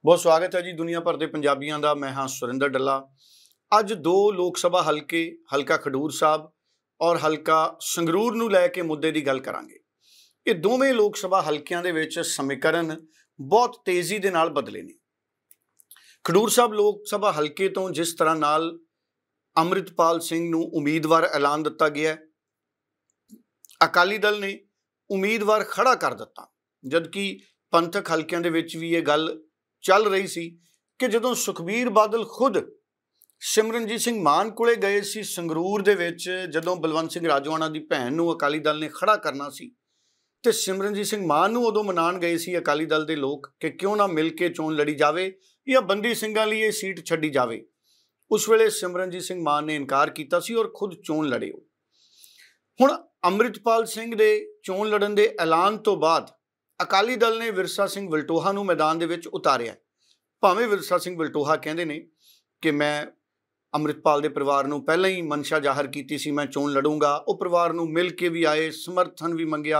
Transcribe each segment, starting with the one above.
बहुत स्वागत है जी दुनिया भर के पंजाबियों का। मैं हाँ सुरिंदर डल्ला। अज दो लोक सभा हल्के हल्का खडूर साहब और हल्का संगरूर नूं लैके मुद्दे की गल करांगे। ये दोवें लोक सभा हल्कियां दे विच समीकरण बहुत तेजी दे नाल बदले ने। खडूर साहब लोक सभा हल्के तो जिस तरह नाल अमृतपाल सिंह नूं उम्मीदवार ऐलान दिता गया, अकाली दल ने उम्मीदवार खड़ा कर दिता, जबकि पंथक हल्कियां दे विच भी ये गल चल रही सी कि जदों सुखबीर बादल खुद सिमरनजीत सिंह मान कोले गए सी संगरूर दे विच, जदों बलवंत सिंह राजोआणा दी भैन नूं अकाली दल ने खड़ा करना सी ते सिमरनजीत सिंह मान नूं उदों मनाण गए सी अकाली दल दे लोग कि क्यों ना मिल के चोण लड़ी जावे या बंदी सिंघां लई ये सीट छड्डी जावे। उस वेले सिमरनजीत सिंह मान ने इनकार कीता सी और खुद चोण लड़े। हुण अमृतपाल सिंह दे चोण लड़न दे ऐलान तो बाद अकाली दल ने विरसा सिंह वलटोहा नूं मैदान दे विच उतारिया। भावें विरसा सिंह वलटोहा कहंदे ने कि मैं अमृतपाल दे परिवार नूं पहलां ही मनशा जाहिर कीती सी, मैं चोण लड़ूंगा। वो परिवार नूं मिल के भी आए, समर्थन भी मंगिया।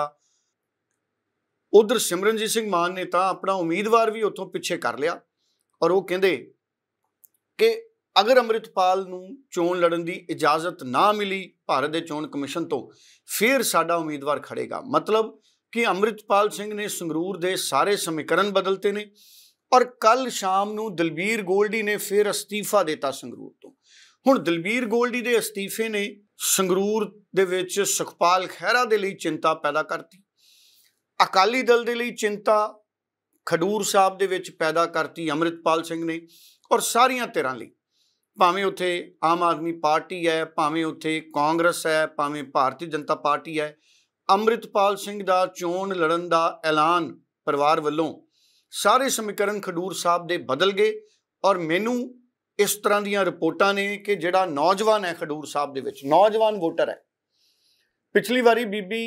उधर सिमरनजीत सिंह मान ने तां अपना उम्मीदवार भी उत्थों पिछे कर लिया और वो कहंदे कि अगर अमृतपाल नूं चोण लड़न दी इजाजत ना मिली भारत दे चोण कमिशन तो फिर साडा उम्मीदवार खड़ेगा। मतलब कि अमृतपाल सिंह ने संगरूर दे सारे समीकरण बदलते ने और कल शाम नूं दलबीर गोल्डी ने फिर अस्तीफा देता संगरूर तो। हुण दलबीर गोल्डी दे अस्तीफे ने संगरूर दे विच सुखपाल खैहरा दे लई चिंता पैदा करती, अकाली दल दे लई चिंता खडूर साहब दे विच पैदा करती अमृतपाल सिंह ने और सारियां धिरां लई, भावें उत्थे आम आदमी पार्टी है, भावें उत्थे कांग्रेस है, भावें भारतीय जनता पार्टी है। अमृतपाल सिंह दा चोण लड़न दा ऐलान परिवार वल्लों सारे समीकरण खडूर साहब दे बदल गए और मैनू इस तरह दीयां रिपोर्टां ने कि जिहड़ा नौजवान है खडूर साहब दे विच नौजवान वोटर है, पिछली वारी बीबी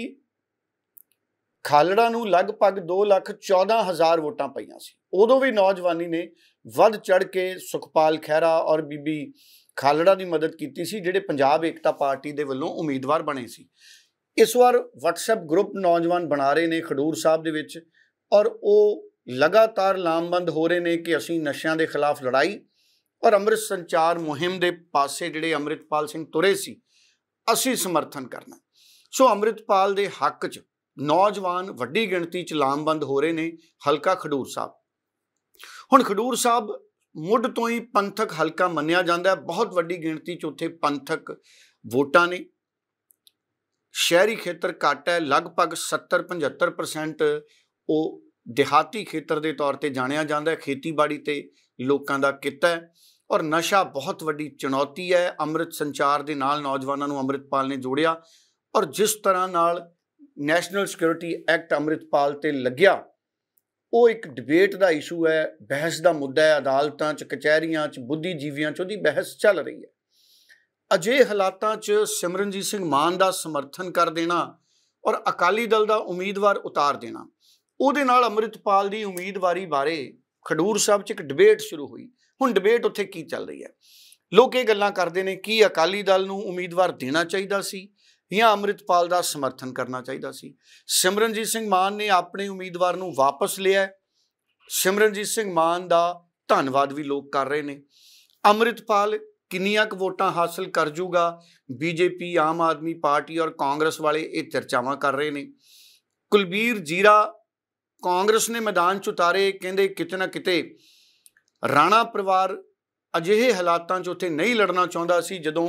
खालड़ा नूं लगभग 2,14,000 वोटां पईयां सी। उदों भी नौजवानी ने वध चढ़ के सुखपाल खैहरा और बीबी खालड़ा की मदद की सी, जिहड़े पंजाब एकता पार्टी दे वल्लों उम्मीदवार बने सी। इस बार WhatsApp ग्रुप नौजवान बना रहे ने खडूर साहब दे विच और वो लगातार लामबंद हो रहे ने कि असीं नशियां दे खिलाफ लड़ाई और अमृत संचार मुहिम दे पासे जिहड़े अमृतपाल सिंह तुरे सी असीं समर्थन करना। सो अमृतपाल दे हक च नौजवान वड्डी गिणती च लामबंद हो रहे ने हलका खडूर साहब। हुण खडूर साहब मुढ़ तो ही पंथक हलका मन्निया जांदा है, बहुत वड्डी गिणती च उत्थे पंथक वोटां ने। शहरी खेतर घट है, लगभग 70-75% वो देहाती खेतर के तौर पर जानिया जाता है, खेतीबाड़ी ते लोगों का किता है और नशा बहुत वड्डी चुनौती है। अमृत संचार के नाल नौजवानों नूं अमृतपाल ने जोड़िया और जिस तरह नाल नैशनल सिक्योरिटी एक्ट अमृतपाल ते लग्या वो एक डिबेट का इशू है, बहस का मुद्दा है। अदालतां च कचहरियां च बुद्धिजीवियों च उहदी बहस चल रही है। अजे हालातां च सिमरनजीत सिंह मान का समर्थन कर देना और अकाली दल का उम्मीदवार उतार देना, उहदे नाल अमृतपाल की उम्मीदवारी बारे खडूर साहब च एक डिबेट शुरू हुई। हुण डिबेट उत्थे की चल रही है, लोग ये गल्लां करते हैं कि अकाली दल नूं उम्मीदवार देना चाहिए सी या अमृतपाल का समर्थन करना चाहिए सी। सिमरनजीत सिंह मान ने अपने उम्मीदवार नूं वापस लिया। सिमरनजीत सिंह मान का धन्नवाद भी लोग कर रहे हैं। अमृतपाल किन्नियां क वोटां हासिल कर जूगा, बीजेपी आम आदमी पार्टी और कांग्रेस वाले ये चर्चावां कर रहे हैं। कुलबीर जीरा कांग्रेस ने मैदान च उतारे, कहंदे किते ना किते राणा परिवार अजिहे हालातां च उत्थे नहीं लड़ना चाहुंदा सी जदों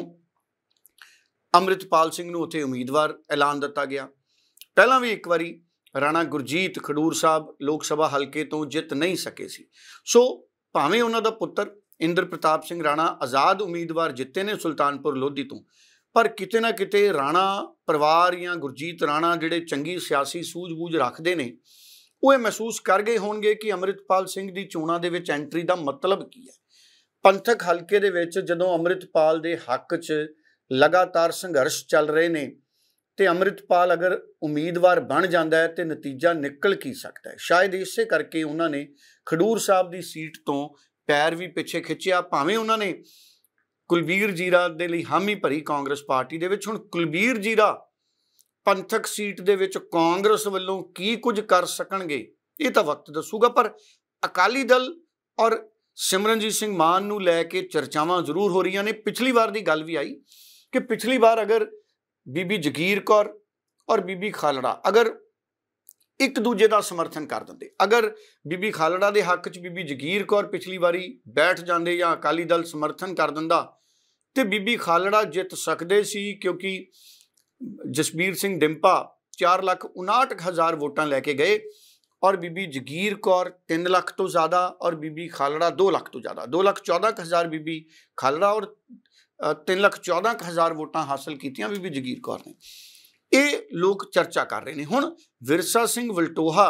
अमृतपाल सिंह नूं उत्थे उम्मीदवार ऐलान दिता गया। पहलां भी एक बारी राणा गुरजीत खडूर साहब लोक सभा हल्के तो जित नहीं सके सी। सो भावें उन्हां दा पुत्तर इंद्र प्रताप सिंह राणा आज़ाद उम्मीदवार जिते ने सुल्तानपुर लोधी तो, पर किते ना किते राणा परिवार या गुरजीत राणा जिहड़े चंगी सियासी सूझबूझ रखते हैं वो महसूस कर गए होणगे कि अमृतपाल सिंह की चोणां दे विच एंट्री का मतलब की है। पंथक हल्के दे विच जदों अमृतपाल दे हक च लगातार संघर्ष चल रहे ने ते अमृतपाल अगर उम्मीदवार बन जाता है तो नतीजा निकल की सकता है। शायद इसे करके उन्होंने खडूर साहब की सीट तो पैर भी पिछे खिंचिया, भावें उन्होंने कुलबीर जीरा दे लई हामी भरी कांग्रेस पार्टी दे विच। हुण कुलबीर जीरा पंथक सीट दे विच कांग्रेस वल्लों की कुछ कर सकणगे ये तो वक्त दसूगा, पर अकाली दल ਔਰ ਸਿਮਰਨਜੀਤ ਸਿੰਘ ਮਾਨ ਨੂੰ ਲੈ ਕੇ ਚਰਚਾਵਾਂ ਜ਼ਰੂਰ ਹੋ ਰਹੀਆਂ ਨੇ। ਪਿਛਲੀ ਵਾਰ ਦੀ ਗੱਲ ਵੀ ਆਈ ਕਿ ਪਿਛਲੀ ਵਾਰ ਅਗਰ ਬੀਬੀ ਜਗੀਰ ਕੌਰ ਔਰ ਬੀਬੀ ਖਾਲੜਾ ਅਗਰ ਇੱਕ ਦੂਜੇ ਦਾ ਸਮਰਥਨ ਕਰ ਦਿੰਦੇ, ਅਗਰ ਬੀਬੀ ਖਾਲੜਾ ਦੇ ਹੱਕ 'ਚ ਬੀਬੀ ਜਗੀਰ ਕੌਰ ਪਿਛਲੀ ਵਾਰੀ ਬੈਠ ਜਾਂਦੇ ਜਾਂ ਅਕਾਲੀ ਦਲ ਸਮਰਥਨ ਕਰ ਦਿੰਦਾ ਤੇ ਬੀਬੀ ਖਾਲੜਾ ਜਿੱਤ ਸਕਦੇ ਸੀ, ਕਿਉਂਕਿ ਜਸਬੀਰ ਸਿੰਘ ਡਿੰਪਾ 4,59,000 ਵੋਟਾਂ ਲੈ ਕੇ ਗਏ ਔਰ ਬੀਬੀ ਜਗੀਰ ਕੌਰ 3 ਲੱਖ ਤੋਂ ਜ਼ਿਆਦਾ ਔਰ ਬੀਬੀ ਖਾਲੜਾ 2 ਲੱਖ ਤੋਂ ਜ਼ਿਆਦਾ, 2,14,000 ਬੀਬੀ ਖਾਲੜਾ ਔਰ 3,14,000 ਵੋਟਾਂ ਹਾਸਲ ਕੀਤੀਆਂ ਬੀਬੀ ਜਗੀਰ ਕੌਰ ਨੇ। ਇਹ ਲੋਕ ਚਰਚਾ ਕਰ ਰਹੇ ਨੇ। ਹੁਣ ਵਿਰਸਾ ਸਿੰਘ ਵਲਟੋਹਾ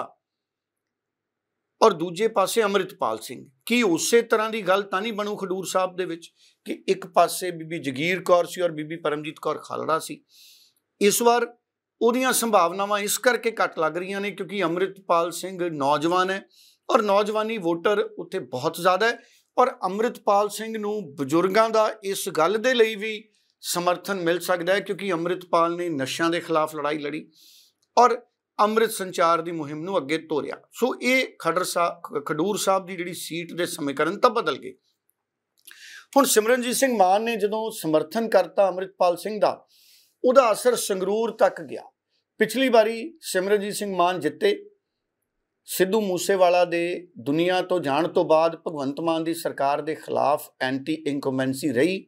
ਔਰ ਦੂਜੇ ਪਾਸੇ ਅੰਮ੍ਰਿਤਪਾਲ ਸਿੰਘ, ਕੀ ਉਸੇ ਤਰ੍ਹਾਂ ਦੀ ਗੱਲ ਤਾਂ ਨਹੀਂ ਬਣੂ ਖਡੂਰ ਸਾਹਿਬ ਦੇ ਵਿੱਚ ਕਿ ਇੱਕ ਪਾਸੇ ਬੀਬੀ ਜਗੀਰ ਕੌਰ ਸੀ ਔਰ ਬੀਬੀ ਪਰਮਜੀਤ ਕੌਰ ਖਾਲੜਾ ਸੀ? ਇਸ ਵਾਰ ਉਹਦੀਆਂ ਸੰਭਾਵਨਾਵਾਂ ਇਸ ਕਰਕੇ ਘੱਟ ਲੱਗ ਰਹੀਆਂ ਨੇ ਕਿਉਂਕਿ ਅੰਮ੍ਰਿਤਪਾਲ ਸਿੰਘ ਨੌਜਵਾਨ ਹੈ ਔਰ ਨੌਜਵਾਨੀ ਵੋਟਰ ਉੱਥੇ ਬਹੁਤ ਜ਼ਿਆਦਾ ਹੈ ਔਰ ਅੰਮ੍ਰਿਤਪਾਲ ਸਿੰਘ ਨੂੰ ਬਜ਼ੁਰਗਾਂ ਦਾ ਇਸ ਗੱਲ ਦੇ ਲਈ ਵੀ ਸਮਰਥਨ ਮਿਲ ਸਕਦਾ ਹੈ ਕਿਉਂਕਿ ਅੰਮ੍ਰਿਤਪਾਲ ਨੇ ਨਸ਼ਿਆਂ ਦੇ ਖਿਲਾਫ ਲੜਾਈ ਲੜੀ ਔਰ ਅੰਮ੍ਰਿਤ ਸੰਚਾਰ ਦੀ ਮੁਹਿੰਮ ਨੂੰ ਅੱਗੇ ਤੋਰਿਆ। ਸੋ ਇਹ ਖਡੂਰ ਸਾਹਿਬ ਦੀ ਜਿਹੜੀ ਸੀਟ ਦੇ ਸਮੀਕਰਨ ਤਾਂ ਬਦਲ ਗਏ। ਹੁਣ ਸਿਮਰਨਜੀਤ ਸਿੰਘ ਮਾਨ ਨੇ ਜਦੋਂ ਸਮਰਥਨ ਕਰਤਾ ਅੰਮ੍ਰਿਤਪਾਲ ਸਿੰਘ ਦਾ, ਉਹਦਾ ਅਸਰ ਸੰਗਰੂਰ ਤੱਕ ਗਿਆ। ਪਿਛਲੀ ਵਾਰੀ ਸਿਮਰਨਜੀਤ ਸਿੰਘ ਮਾਨ ਜਿੱਤੇ, ਸਿੱਧੂ ਮੂਸੇਵਾਲਾ ਦੇ ਦੁਨੀਆ ਤੋਂ ਜਾਣ ਤੋਂ ਬਾਅਦ ਭਗਵੰਤ ਮਾਨ ਦੀ ਸਰਕਾਰ ਦੇ ਖਿਲਾਫ ਐਂਟੀ ਇਨਕੰਬੈਂਸੀ ਰਹੀ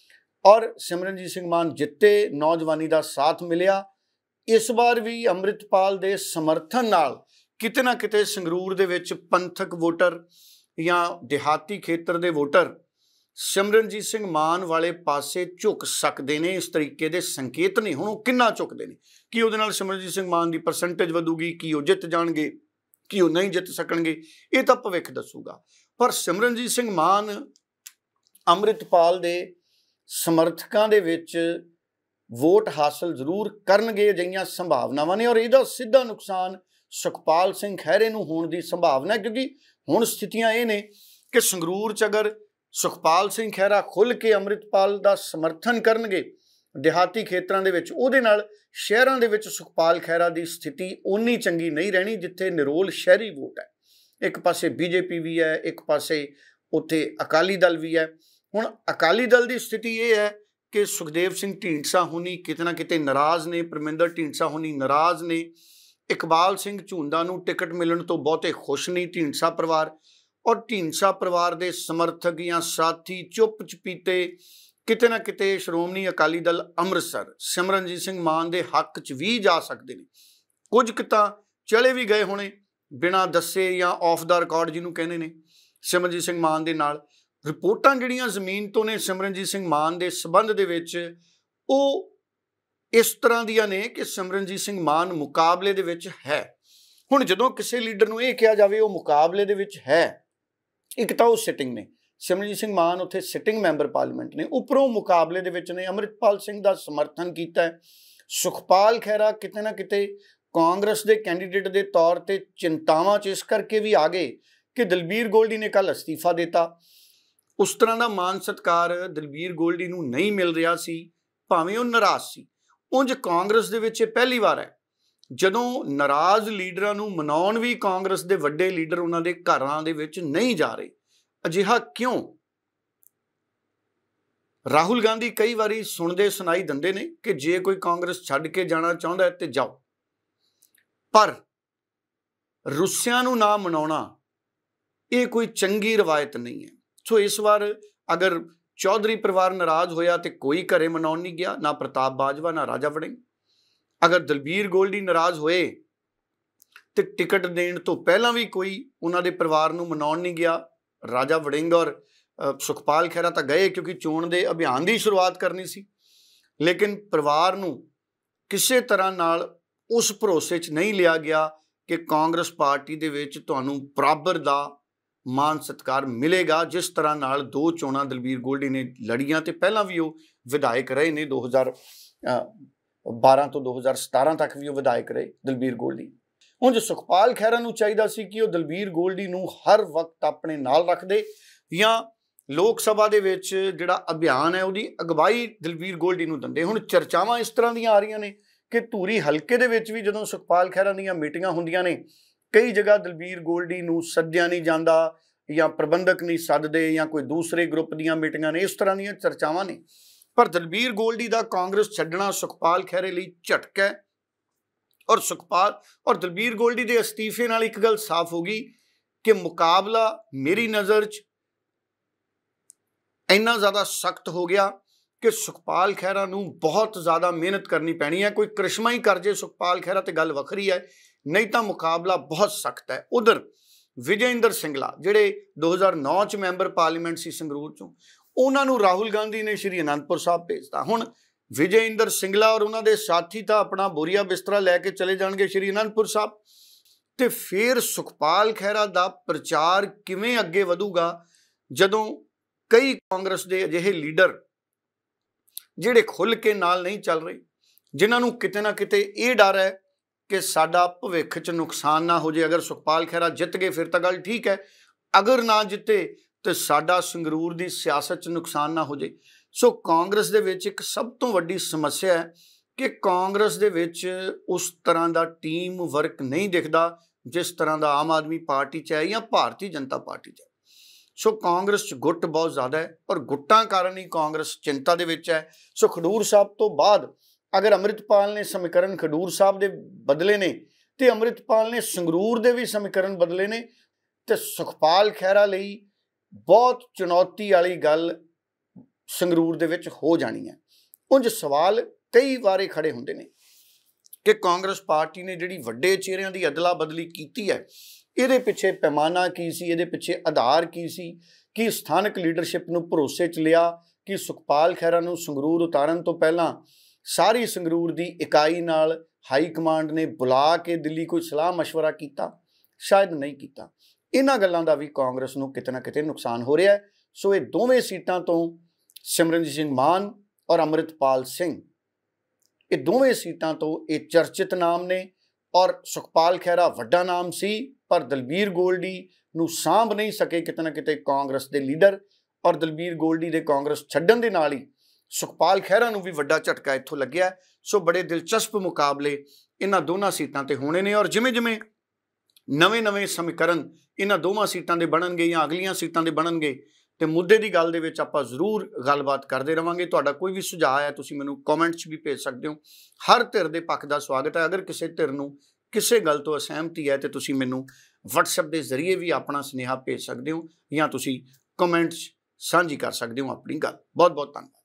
ਔਰ ਸਿਮਰਨਜੀਤ ਸਿੰਘ ਮਾਨ ਜਿੱਤੇ, ਨੌਜਵਾਨੀ ਦਾ ਸਾਥ ਮਿਲਿਆ। ਇਸ ਵਾਰ ਵੀ ਅੰਮ੍ਰਿਤਪਾਲ ਦੇ ਸਮਰਥਨ ਨਾਲ ਕਿਤੇ ਨਾ ਕਿਤੇ ਸੰਗਰੂਰ ਦੇ ਵਿੱਚ ਪੰਥਕ ਵੋਟਰ ਜਾਂ ਦਿਹਾਤੀ ਖੇਤਰ ਦੇ ਵੋਟਰ ਸਿਮਰਨਜੀਤ ਸਿੰਘ ਮਾਨ ਵਾਲੇ ਪਾਸੇ ਝੁਕ ਸਕਦੇ ਨੇ। ਇਸ ਤਰੀਕੇ ਦੇ ਸੰਕੇਤ ਨੇ। ਹੁਣ ਉਹ ਕਿੰਨਾ ਝੁਕਦੇ ਨੇ, ਕਿ ਉਹਦੇ ਨਾਲ ਸਿਮਰਨਜੀਤ ਸਿੰਘ ਮਾਨ ਦੀ ਪਰਸੈਂਟੇਜ ਵਧੂਗੀ, ਕਿ ਉਹ ਜਿੱਤ ਜਾਣਗੇ, ਕਿ ਉਹ ਨਹੀਂ ਜਿੱਤ ਸਕਣਗੇ, ਇਹ ਤਾਂ ਭਵਿੱਖ ਦੱਸੂਗਾ। ਪਰ ਸਿਮਰਨਜੀਤ ਸਿੰਘ ਮਾਨ ਅੰਮ੍ਰਿਤਪਾਲ ਦੇ ਸਮਰਥਕਾਂ ਦੇ ਵਿੱਚ ਵੋਟ ਹਾਸਲ ਜ਼ਰੂਰ ਕਰਨਗੇ, ਅਜਿਹੀਆਂ ਸੰਭਾਵਨਾਵਾਂ ਨੇ ਔਰ ਇਹਦਾ ਸਿੱਧਾ ਨੁਕਸਾਨ ਸੁਖਪਾਲ ਸਿੰਘ ਖਹਿਰੇ ਨੂੰ ਹੋਣ ਦੀ ਸੰਭਾਵਨਾ ਹੈ ਕਿਉਂਕਿ ਹੁਣ ਸਥਿਤੀਆਂ ਇਹ ਨੇ ਕਿ ਸੰਗਰੂਰ 'ਚ ਅਗਰ ਸੁਖਪਾਲ ਸਿੰਘ ਖਹਿਰਾ ਖੁੱਲ੍ਹ ਕੇ ਅੰਮ੍ਰਿਤਪਾਲ ਦਾ ਸਮਰਥਨ ਕਰਨਗੇ ਦਿਹਾਤੀ ਖੇਤਰਾਂ ਦੇ ਵਿੱਚ, ਉਹਦੇ ਨਾਲ ਸ਼ਹਿਰਾਂ ਦੇ ਵਿੱਚ ਸੁਖਪਾਲ ਖਹਿਰਾ ਦੀ ਸਥਿਤੀ ਓਨੀ ਚੰਗੀ ਨਹੀਂ ਰਹਿਣੀ ਜਿੱਥੇ ਨਿਰੋਲ ਸ਼ਹਿਰੀ ਵੋਟ ਹੈ। ਇੱਕ ਪਾਸੇ ਬੀਜੇਪੀ ਵੀ ਹੈ, ਇੱਕ ਪਾਸੇ ਉੱਥੇ ਅਕਾਲੀ ਦਲ ਵੀ ਹੈ। ਹੁਣ ਅਕਾਲੀ ਦਲ ਦੀ ਸਥਿਤੀ ਇਹ ਹੈ ਕਿ ਸੁਖਦੇਵ ਸਿੰਘ ਢੀਂਡਸਾ ਹੋਣੀ ਕਿਤੇ ਨਾ ਕਿਤੇ ਨਾਰਾਜ਼ ਨੇ, ਪਰਮਿੰਦਰ ਢੀਂਡਸਾ ਹੋਣੀ ਨਾਰਾਜ਼ ਨੇ, ਇਕਬਾਲ ਸਿੰਘ ਝੁੰਦਾ ਨੂੰ ਟਿਕਟ ਮਿਲਣ ਤੋਂ ਬਹੁਤੇ ਖੁਸ਼ ਨਹੀਂ ਢੀਂਡਸਾ ਪਰਿਵਾਰ ਔਰ ਢੀਂਡਸਾ ਪਰਿਵਾਰ ਦੇ ਸਮਰਥਕ ਜਾਂ ਸਾਥੀ ਚੁੱਪ ਚਪੀਤੇ ਕਿਤੇ ਨਾ ਕਿਤੇ ਸ਼੍ਰੋਮਣੀ ਅਕਾਲੀ ਦਲ ਅੰਮ੍ਰਿਤਸਰ ਸਿਮਰਨਜੀਤ ਸਿੰਘ ਮਾਨ ਦੇ ਹੱਕ 'ਚ ਵੀ ਜਾ ਸਕਦੇ ਨੇ। ਕੁਝ ਕੁ ਤਾਂ ਚਲੇ ਵੀ ਗਏ ਹੋਣੇ ਬਿਨਾਂ ਦੱਸੇ ਜਾਂ ਆਫ ਦਾ ਰਿਕਾਰਡ ਜਿਹਨੂੰ ਕਹਿੰਦੇ ਨੇ ਸਿਮਰਨਜੀਤ ਸਿੰਘ ਮਾਨ ਦੇ ਨਾਲ। ਰਿਪੋਰਟਾਂ ਜਿਹੜੀਆਂ ਜ਼ਮੀਨ ਤੋਂ ਨੇ ਸਿਮਰਨਜੀਤ ਸਿੰਘ ਮਾਨ ਦੇ ਸੰਬੰਧ ਦੇ ਵਿੱਚ, ਉਹ ਇਸ ਤਰ੍ਹਾਂ ਦੀਆਂ ਨੇ ਕਿ ਸਿਮਰਨਜੀਤ ਸਿੰਘ ਮਾਨ ਮੁਕਾਬਲੇ ਦੇ ਵਿੱਚ ਹੈ। ਹੁਣ ਜਦੋਂ ਕਿਸੇ ਲੀਡਰ ਨੂੰ ਇਹ ਕਿਹਾ ਜਾਵੇ ਉਹ ਮੁਕਾਬਲੇ ਦੇ ਵਿੱਚ ਹੈ, ਇੱਕ ਤਾਂ ਉਹ ਸਿਟਿੰਗ ਨੇ, ਸਿਮਰਨਜੀਤ ਸਿੰਘ ਮਾਨ ਉੱਥੇ ਸਿਟਿੰਗ ਮੈਂਬਰ ਪਾਰਲੀਮੈਂਟ ਨੇ, ਉੱਪਰੋਂ ਮੁਕਾਬਲੇ ਦੇ ਵਿੱਚ ਨੇ, ਅੰਮ੍ਰਿਤਪਾਲ ਸਿੰਘ ਦਾ ਸਮਰਥਨ ਕੀਤਾ ਹੈ। ਸੁਖਪਾਲ ਖਹਿਰਾ ਕਿਤੇ ਨਾ ਕਿਤੇ ਕਾਂਗਰਸ ਦੇ ਕੈਂਡੀਡੇਟ ਦੇ ਤੌਰ ਤੇ ਚਿੰਤਾਵਾਂ 'ਚ ਇਸ ਕਰਕੇ ਵੀ ਆ ਗਏ ਕਿ ਦਲਬੀਰ ਗੋਲਡੀ ਨੇ ਕੱਲ੍ਹ ਅਸਤੀਫਾ ਦਿੱਤਾ। ਉਸ ਤਰ੍ਹਾਂ ਦਾ ਮਾਨ ਸਤਿਕਾਰ ਦਲਬੀਰ ਗੋਲਡੀ ਨੂੰ ਨਹੀਂ ਮਿਲ ਰਿਹਾ ਸੀ, ਭਾਵੇਂ ਉਹ ਨਾਰਾਜ਼ ਸੀ। ਉਂਝ ਕਾਂਗਰਸ ਦੇ ਵਿੱਚ ਇਹ ਪਹਿਲੀ ਵਾਰ ਹੈ ਜਦੋਂ ਨਾਰਾਜ਼ ਲੀਡਰਾਂ ਨੂੰ ਮਨਾਉਣ ਵੀ ਕਾਂਗਰਸ ਦੇ ਵੱਡੇ ਲੀਡਰ ਉਹਨਾਂ ਦੇ ਘਰਾਂ ਦੇ ਵਿੱਚ ਨਹੀਂ ਜਾ ਰਹੇ। ਅਜਿਹਾ ਕਿਉਂ? ਰਾਹੁਲ ਗਾਂਧੀ ਕਈ ਵਾਰੀ ਸੁਣਦੇ ਸੁਣਾਈ ਦਿੰਦੇ ਨੇ ਕਿ ਜੇ ਕੋਈ ਕਾਂਗਰਸ ਛੱਡ ਕੇ ਜਾਣਾ ਚਾਹੁੰਦਾ ਹੈ ਤੇ ਜਾਓ, ਪਰ ਰੁੱਸਿਆਂ ਨੂੰ ਨਾ ਮਨਾਉਣਾ ਇਹ ਕੋਈ ਚੰਗੀ ਰਵਾਇਤ ਨਹੀਂ ਹੈ। ਸੋ ਇਸ ਵਾਰ ਅਗਰ ਚੌਧਰੀ ਪਰਿਵਾਰ ਨਾਰਾਜ਼ ਹੋਇਆ ਤੇ ਕੋਈ ਘਰੇ ਮਨਾਉਣ ਨਹੀਂ ਗਿਆ, ਨਾ ਪ੍ਰਤਾਪ ਬਾਜਵਾ ਨਾ ਰਾਜਾ ਵੜਿੰਗ। ਅਗਰ ਦਲਬੀਰ ਗੋਲਡੀ ਨਾਰਾਜ਼ ਹੋਏ ਤੇ ਟਿਕਟ ਦੇਣ ਤੋਂ ਪਹਿਲਾਂ ਵੀ ਕੋਈ ਉਹਨਾਂ ਦੇ ਪਰਿਵਾਰ ਨੂੰ ਮਨਾਉਣ ਨਹੀਂ ਗਿਆ। ਰਾਜਾ ਵੜਿੰਗ ਔਰ ਸੁਖਪਾਲ ਖਹਿਰਾ ਤਾਂ ਗਏ ਕਿਉਂਕਿ ਚੋਣ ਦੇ ਅਭਿਆਨ ਦੀ ਸ਼ੁਰੂਆਤ ਕਰਨੀ ਸੀ, ਲੇਕਿਨ ਪਰਿਵਾਰ ਨੂੰ ਕਿਸੇ ਤਰ੍ਹਾਂ ਨਾਲ ਉਸ ਭਰੋਸੇ 'ਚ ਨਹੀਂ ਲਿਆ ਗਿਆ ਕਿ ਕਾਂਗਰਸ ਪਾਰਟੀ ਦੇ ਵਿੱਚ ਤੁਹਾਨੂੰ ਬਰਾਬਰ ਦਾ ਮਾਨ ਸਤਿਕਾਰ ਮਿਲੇਗਾ ਜਿਸ ਤਰ੍ਹਾਂ ਨਾਲ 2 ਚੋਣਾਂ ਦਲਬੀਰ ਗੋਲਡੀ ਨੇ ਲੜੀਆਂ ਤੇ ਪਹਿਲਾਂ ਵੀ ਉਹ ਵਿਧਾਇਕ ਰਹੇ ਨੇ। 2012 ਤੋਂ 2017 ਤੱਕ ਵੀ ਉਹ ਵਿਧਾਇਕ ਰਹੇ ਦਲਬੀਰ ਗੋਲਡੀ। ਉਂਝ ਸੁਖਪਾਲ ਖਹਿਰਾ ਨੂੰ ਚਾਹੀਦਾ ਸੀ ਕਿ ਉਹ ਦਲਬੀਰ ਗੋਲਡੀ ਨੂੰ ਹਰ ਵਕਤ ਆਪਣੇ ਨਾਲ ਰੱਖਦੇ ਜਾਂ ਲੋਕ ਸਭਾ ਦੇ ਵਿੱਚ ਜਿਹੜਾ ਅਭਿਆਨ ਹੈ ਉਹਦੀ ਅਗਵਾਈ ਦਲਬੀਰ ਗੋਲਡੀ ਨੂੰ ਦਿੰਦੇ। ਹੁਣ ਚਰਚਾਵਾਂ ਇਸ ਤਰ੍ਹਾਂ ਦੀਆਂ ਆ ਰਹੀਆਂ ਨੇ ਕਿ ਧੂਰੀ ਹਲਕੇ ਦੇ ਵਿੱਚ ਵੀ ਜਦੋਂ ਸੁਖਪਾਲ ਖਹਿਰਾ ਦੀਆਂ ਮੀਟਿੰਗਾਂ ਹੁੰਦੀਆਂ ਨੇ, ਕਈ ਜਗ੍ਹਾ ਦਲਬੀਰ ਗੋਲਡੀ ਨੂੰ ਸੱਦਿਆ ਨਹੀਂ ਜਾਂਦਾ, ਜਾਂ ਪ੍ਰਬੰਧਕ ਨਹੀਂ ਸੱਦਦੇ ਜਾਂ ਕੋਈ ਦੂਸਰੇ ਗਰੁੱਪ ਦੀਆਂ ਮੀਟਿੰਗਾਂ ਨੇ, ਇਸ ਤਰ੍ਹਾਂ ਦੀਆਂ ਚਰਚਾਵਾਂ ਨੇ। ਪਰ ਦਲਬੀਰ ਗੋਲਡੀ ਦਾ ਕਾਂਗਰਸ ਛੱਡਣਾ ਸੁਖਪਾਲ ਖਹਿਰੇ ਲਈ ਝਟਕਾ ਹੈ ਔਰ ਸੁਖਪਾਲ ਔਰ ਦਲਬੀਰ ਗੋਲਡੀ ਦੇ ਅਸਤੀਫੇ ਨਾਲ ਇੱਕ ਗੱਲ ਸਾਫ਼ ਹੋ ਗਈ ਕਿ ਮੁਕਾਬਲਾ ਮੇਰੀ ਨਜ਼ਰ 'ਚ ਇੰਨਾ ਜ਼ਿਆਦਾ ਸਖਤ ਹੋ ਗਿਆ ਕਿ ਸੁਖਪਾਲ ਖਹਿਰਾ ਨੂੰ ਬਹੁਤ ਜ਼ਿਆਦਾ ਮਿਹਨਤ ਕਰਨੀ ਪੈਣੀ ਹੈ। ਕੋਈ ਕ੍ਰਿਸ਼ਮਾ ਹੀ ਕਰ ਜੇ ਸੁਖਪਾਲ ਖਹਿਰਾ ਤੇ ਗੱਲ ਵੱਖਰੀ ਹੈ, ਨਹੀਂ ਤਾਂ ਮੁਕਾਬਲਾ ਬਹੁਤ ਸਖਤ ਹੈ। ਉਧਰ ਵਿਜੇ ਇੰਦਰ ਸਿੰਗਲਾ ਜਿਹੜੇ 2009 ਚ ਮੈਂਬਰ ਪਾਰਲੀਮੈਂਟ ਸੀ ਸੰਗਰੂਰ ਚੋਂ, ਉਹਨਾਂ ਨੂੰ ਰਾਹੁਲ ਗਾਂਧੀ ਨੇ ਸ਼੍ਰੀ ਅਨੰਦਪੁਰ ਸਾਹਿਬ ਭੇਜਤਾ। ਹੁਣ ਵਿਜੇ ਇੰਦਰ ਸਿੰਗਲਾ ਔਰ ਉਹਨਾਂ ਦੇ ਸਾਥੀ ਤਾਂ ਆਪਣਾ ਬੋਰੀਆ ਬਿਸਤਰਾ ਲੈ ਕੇ ਚਲੇ ਜਾਣਗੇ ਸ਼੍ਰੀ ਅਨੰਦਪੁਰ ਸਾਹਿਬ, ਤੇ ਫਿਰ ਸੁਖਪਾਲ ਖਹਿਰਾ ਦਾ ਪ੍ਰਚਾਰ ਕਿਵੇਂ ਅੱਗੇ ਵਧੂਗਾ ਜਦੋਂ ਕਈ ਕਾਂਗਰਸ ਦੇ ਅਜਿਹੇ ਲੀਡਰ ਜਿਹੜੇ ਖੁੱਲ੍ਹ ਕੇ ਨਾਲ ਨਹੀਂ ਚੱਲ ਰਹੇ, ਜਿਨ੍ਹਾਂ ਨੂੰ ਕਿਤੇ ਨਾ ਕਿਤੇ ਇਹ ਡਰ ਹੈ ਕਿ ਸਾਡਾ ਭਵਿੱਖ 'ਚ ਨੁਕਸਾਨ ਨਾ ਹੋ ਜਾਏ। ਅਗਰ ਸੁਖਪਾਲ ਖਹਿਰਾ ਜਿੱਤ ਗਏ ਫਿਰ ਤਾਂ ਗੱਲ ਠੀਕ ਹੈ, ਅਗਰ ਨਾ ਜਿੱਤੇ ਤੇ ਸਾਡਾ ਸੰਗਰੂਰ ਦੀ ਸਿਆਸਤ 'ਚ ਨੁਕਸਾਨ ਨਾ ਹੋ ਜਾਏ। ਸੋ ਕਾਂਗਰਸ ਦੇ ਵਿੱਚ ਇੱਕ ਸਭ ਤੋਂ ਵੱਡੀ ਸਮੱਸਿਆ ਹੈ ਕਿ ਕਾਂਗਰਸ ਦੇ ਵਿੱਚ ਉਸ ਤਰ੍ਹਾਂ ਦਾ ਟੀਮ ਵਰਕ ਨਹੀਂ ਦਿਖਦਾ ਜਿਸ ਤਰ੍ਹਾਂ ਦਾ ਆਮ ਆਦਮੀ ਪਾਰਟੀ 'ਚ ਹੈ ਜਾਂ ਭਾਰਤੀ ਜਨਤਾ ਪਾਰਟੀ 'ਚ ਹੈ। ਸੋ ਕਾਂਗਰਸ 'ਚ ਗੁੱਟ ਬਹੁਤ ਜ਼ਿਆਦਾ ਹੈ ਔਰ ਗੁੱਟਾਂ ਕਾਰਨ ਹੀ ਕਾਂਗਰਸ ਚਿੰਤਾ ਦੇ ਵਿੱਚ ਹੈ। ਸੋ ਖਡੂਰ ਸਾਹਿਬ ਤੋਂ ਬਾਅਦ ਅਗਰ ਅੰਮ੍ਰਿਤਪਾਲ ਨੇ ਸਮੀਕਰਨ ਖਡੂਰ ਸਾਹਿਬ ਦੇ ਬਦਲੇ ਨੇ ਤੇ ਅੰਮ੍ਰਿਤਪਾਲ ਨੇ ਸੰਗਰੂਰ ਦੇ ਵੀ ਸਮੀਕਰਨ ਬਦਲੇ ਨੇ, ਤੇ ਸੁਖਪਾਲ ਖਹਿਰਾ ਲਈ ਬਹੁਤ ਚੁਣੌਤੀ ਵਾਲੀ ਗੱਲ ਸੰਗਰੂਰ ਦੇ ਵਿੱਚ ਹੋ ਜਾਣੀ ਹੈ। ਉਂਝ ਸਵਾਲ ਕਈ ਵਾਰੇ ਖੜੇ ਹੁੰਦੇ ਨੇ ਕਿ ਕਾਂਗਰਸ ਪਾਰਟੀ ਨੇ ਜਿਹੜੀ ਵੱਡੇ ਚਿਹਰਿਆਂ ਦੀ ਅਦਲਾ ਬਦਲੀ ਕੀਤੀ ਹੈ, ਇਹਦੇ ਪਿੱਛੇ ਪੈਮਾਨਾ ਕੀ ਸੀ, ਇਹਦੇ ਪਿੱਛੇ ਆਧਾਰ ਕੀ ਸੀ, ਕਿ ਸਥਾਨਕ ਲੀਡਰਸ਼ਿਪ ਨੂੰ ਭਰੋਸੇ 'ਚ ਲਿਆ ਕਿ ਸੁਖਪਾਲ ਖਹਿਰਾ ਨੂੰ ਸੰਗਰੂਰ ਉਤਾਰਨ ਤੋਂ ਪਹਿਲਾਂ ਸਾਰੀ ਸੰਗਰੂਰ ਦੀ ਇਕਾਈ ਨਾਲ ਹਾਈ ਕਮਾਂਡ ਨੇ ਬੁਲਾ ਕੇ ਦਿੱਲੀ ਕੋਈ ਸਲਾਹ ਮਸ਼ਵਰਾ ਕੀਤਾ? ਸ਼ਾਇਦ ਨਹੀਂ ਕੀਤਾ। ਇਹਨਾਂ ਗੱਲਾਂ ਦਾ ਵੀ ਕਾਂਗਰਸ ਨੂੰ ਕਿਤੇ ਨਾ ਕਿਤੇ ਨੁਕਸਾਨ ਹੋ ਰਿਹਾ ਹੈ। ਸੋ ਇਹ ਦੋਵੇਂ ਸੀਟਾਂ ਤੋਂ ਸਿਮਰਨਜੀਤ ਸਿੰਘ ਮਾਨ ਔਰ ਅੰਮ੍ਰਿਤਪਾਲ ਸਿੰਘ, ਇਹ ਦੋਵੇਂ ਸੀਟਾਂ ਤੋਂ ਇਹ ਚਰਚਿਤ ਨਾਮ ਨੇ ਔਰ ਸੁਖਪਾਲ ਖਹਿਰਾ ਵੱਡਾ ਨਾਮ ਸੀ, ਪਰ ਦਲਬੀਰ ਗੋਲਡੀ ਨੂੰ ਸਾਂਭ ਨਹੀਂ ਸਕੇ ਕਿਤੇ ਨਾ ਕਿਤੇ ਕਾਂਗਰਸ ਦੇ ਲੀਡਰ, ਔਰ ਦਲਬੀਰ ਗੋਲਡੀ ਦੇ ਕਾਂਗਰਸ ਛੱਡਣ ਦੇ ਨਾਲ ਹੀ ਸੁਖਪਾਲ ਖਹਿਰਾ ਨੂੰ ਵੀ ਵੱਡਾ ਝਟਕਾ ਇੱਥੋਂ ਲੱਗਿਆ। ਸੋ ਬੜੇ ਦਿਲਚਸਪ ਮੁਕਾਬਲੇ ਇਹਨਾਂ ਦੋਨਾਂ ਸੀਟਾਂ ਤੇ ਹੋਣੇ ਨੇ ਔਰ ਜਿਵੇਂ ਜਿਵੇਂ ਨਵੇਂ ਸਮੀਕਰਨ ਇਹਨਾਂ ਦੋਵਾਂ ਸੀਟਾਂ ਦੇ ਬਣਨਗੇ ਜਾਂ ਅਗਲੀਆਂ ਸੀਟਾਂ ਦੇ ਬਣਨਗੇ ਤੇ ਮੁੱਦੇ ਦੀ ਗੱਲ ਦੇ ਵਿੱਚ ਆਪਾਂ ਜ਼ਰੂਰ ਗੱਲਬਾਤ ਕਰਦੇ ਰਵਾਂਗੇ। ਤੁਹਾਡਾ ਕੋਈ ਵੀ ਸੁਝਾਅ ਹੈ ਤੁਸੀਂ ਮੈਨੂੰ ਕਮੈਂਟਸ ਵੀ ਭੇਜ ਸਕਦੇ ਹੋ। ਹਰ ਧਿਰ ਦੇ ਪੱਖ ਦਾ ਸਵਾਗਤ ਹੈ। ਅਗਰ ਕਿਸੇ ਧਿਰ ਨੂੰ ਕਿਸੇ ਗੱਲ ਤੋਂ ਅਸਹਿਮਤੀ ਹੈ ਤੇ ਤੁਸੀਂ ਮੈਨੂੰ WhatsApp ਦੇ ਜ਼ਰੀਏ ਵੀ ਆਪਣਾ ਸੁਨੇਹਾ ਭੇਜ ਸਕਦੇ ਹੋ ਜਾਂ ਤੁਸੀਂ ਕਮੈਂਟਸ ਸਾਂਝੀ ਕਰ ਸਕਦੇ ਹੋ ਆਪਣੀ ਗੱਲ। ਬਹੁਤ ਬਹੁਤ ਧੰਨਵਾਦ।